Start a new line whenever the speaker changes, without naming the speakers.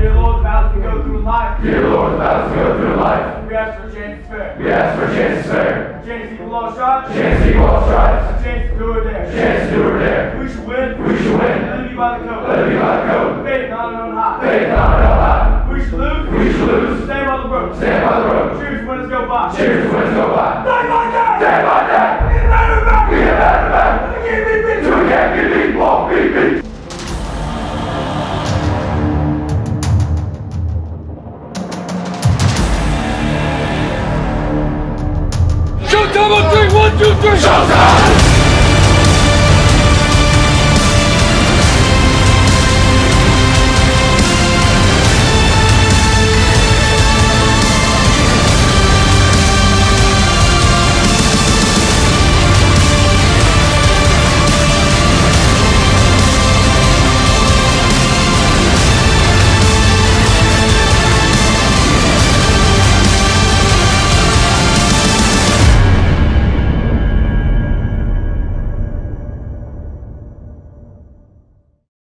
Dear Lord, the battles we go through in life.
Dear Lord, the battles we go through in life.
We ask for a chance to fair.
We ask for a chance to fair.
A chance to equal all stripes.
A chance to equal all stripes.
A chance to do or dare.
A chance to do or dare.
We should win.
We should win.
Let it be by the code.
Let it be by the code.
Faith not on high.
Faith not on high.
We should lose.
We should lose.
Stand by the rope.
Stand by the rope.
Cheers when it's go by.
Cheers when it's go by.
Day by day.
Day by day.
We get better and better.
We get better and better.
We can't be beat.
Till we can't be beat. Won't be beat.
Showtime on 3, 1, 2, 3.
Showtime!